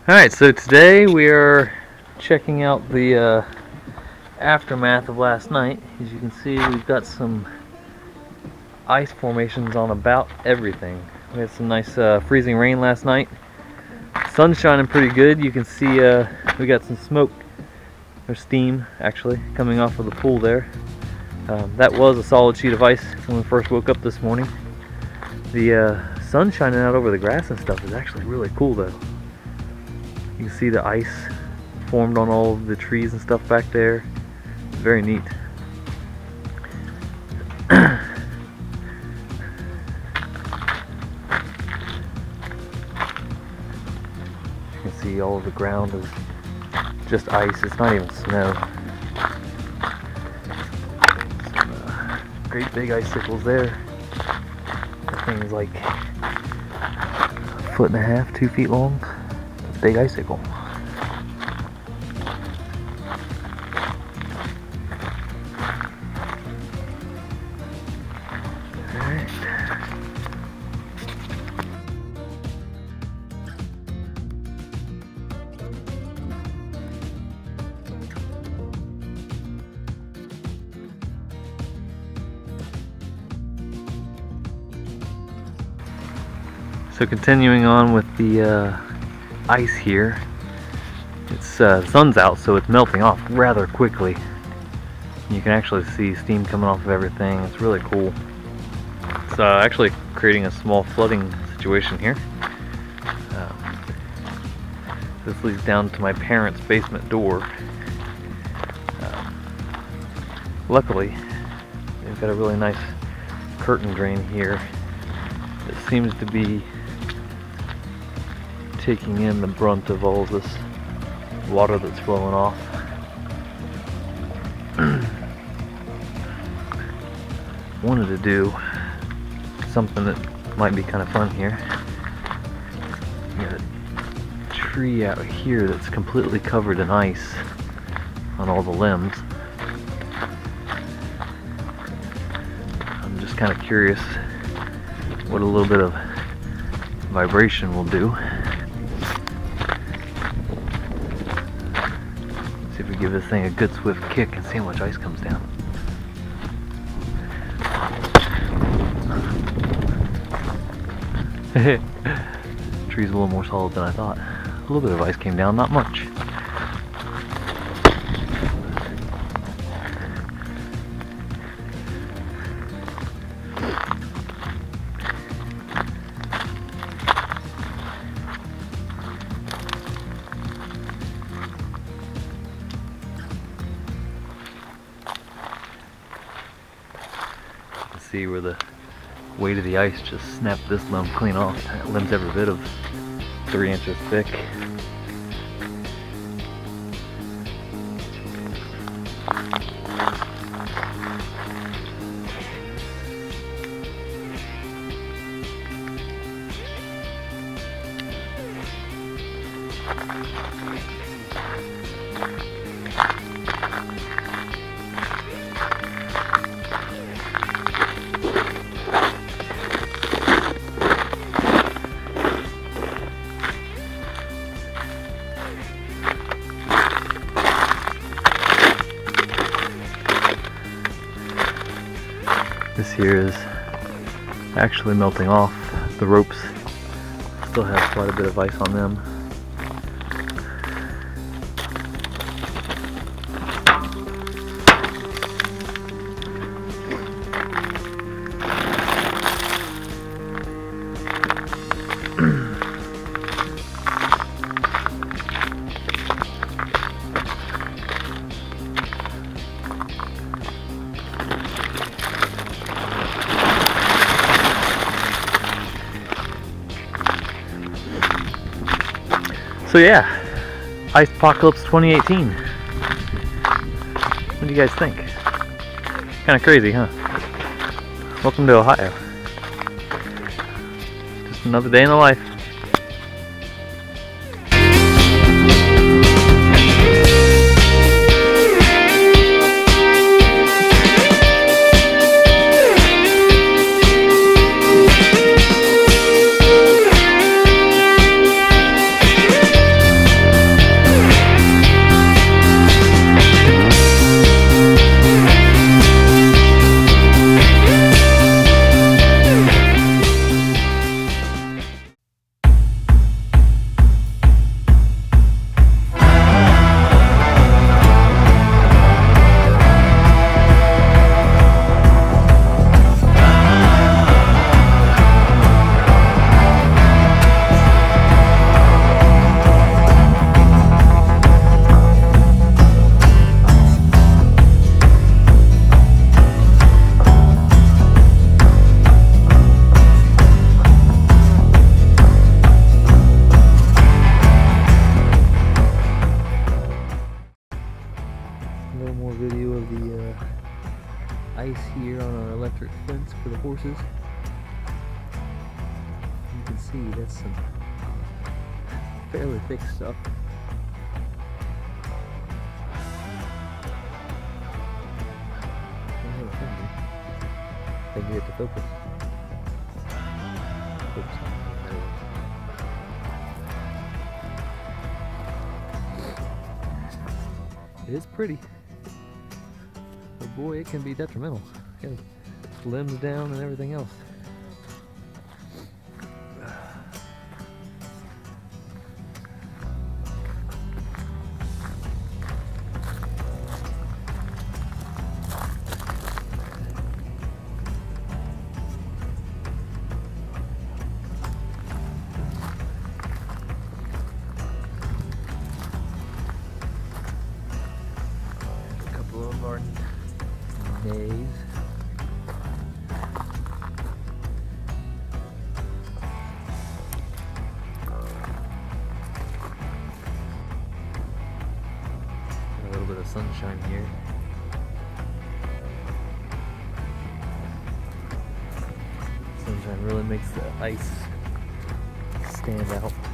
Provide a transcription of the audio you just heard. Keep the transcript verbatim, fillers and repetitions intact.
Alright, so today we are checking out the uh, aftermath of last night. As you can see, we've got some ice formations on about everything. We had some nice uh, freezing rain last night. Sun's shining pretty good. You can see uh, we got some smoke, or steam actually, coming off of the pool there. Um, that was a solid sheet of ice when we first woke up this morning. The uh, sun shining out over the grass and stuff is actually really cool though. You can see the ice formed on all of the trees and stuff back there. It's very neat. You can see all of the ground is just ice. It's not even snow. Some uh, great big icicles there. That thing's like a foot and a half, two feet long. Big icicle. Alright. So continuing on with the uh, ice here, it's uh, the sun's out, so it's melting off rather quickly. You can actually see steam coming off of everything. It's really cool. It's uh, actually creating a small flooding situation here. Um, this leads down to my parents' basement door. Um, luckily, they've got a really nice curtain drain here that seems to be taking in the brunt of all this water that's flowing off. Wanted to do something that might be kind of fun here. You got a tree out here that's completely covered in ice on all the limbs. I'm just kind of curious what a little bit of vibration will do. See if we give this thing a good swift kick and see how much ice comes down. The tree's a little more solid than I thought. A little bit of ice came down, not much. See where the weight of the ice just snapped this limb clean off. That limb's every bit of three inches thick. This here is actually melting off. The ropes still have quite a bit of ice on them. So yeah, Icepocalypse twenty eighteen. What do you guys think? Kind of crazy, huh? Welcome to Ohio. Just another day in the life. spruces. You can see that's some fairly thick stuff. They can get to focus. Focus. It is pretty, but boy, it can be detrimental. Got limbs down and everything else. Our nays. A little bit of sunshine here. Sunshine really makes the ice stand out.